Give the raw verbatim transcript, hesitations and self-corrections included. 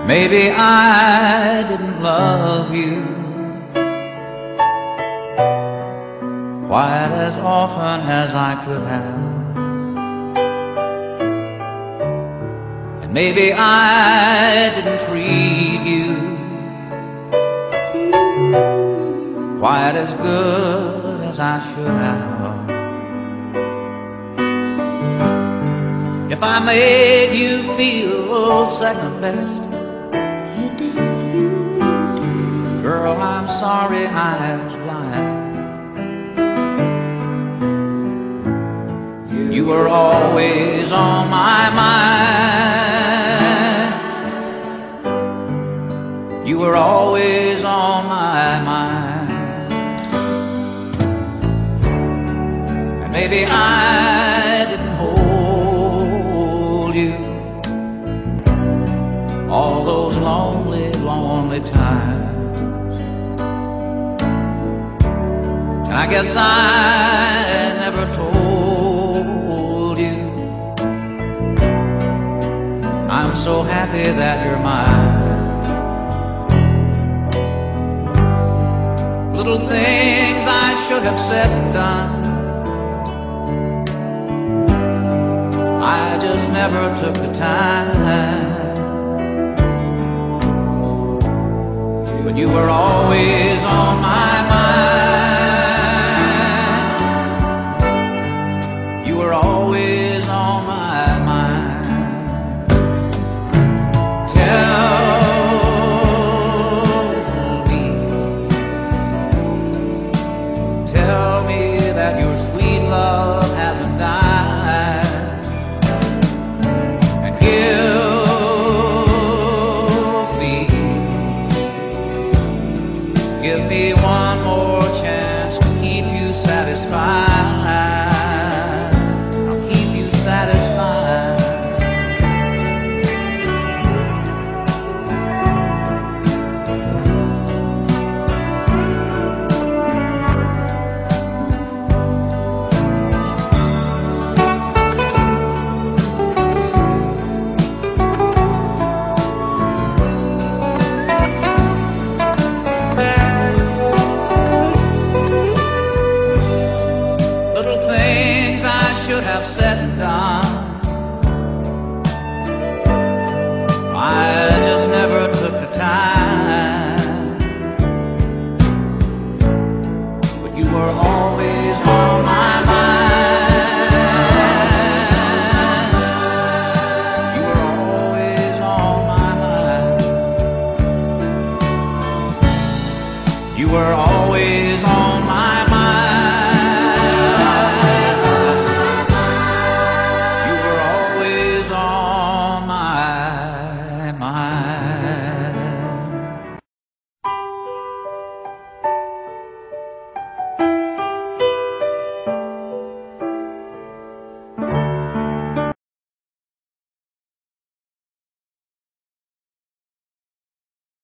Maybe I didn't love you quite as often as I could have, and maybe I didn't treat you quite as good as I should have. If I made you feel second best, you did, you did. girl, I'm sorry I was blind. You were always on my mind. You were always on my mind. And maybe I didn't hold you all those lonely, lonely times. And I guess I never told you I'm so happy that you're mine. Little things I should have said and done, I just never took the time. But you were always on my mind. You were always on my mind. Tell me, tell me that your sweet love hasn't died, and give me, give me one more chance to keep you satisfied. I'll keep you satisfied. Little things I should have said and done, I just never took the time. But you were always on my mind. You were always on my mind. You were always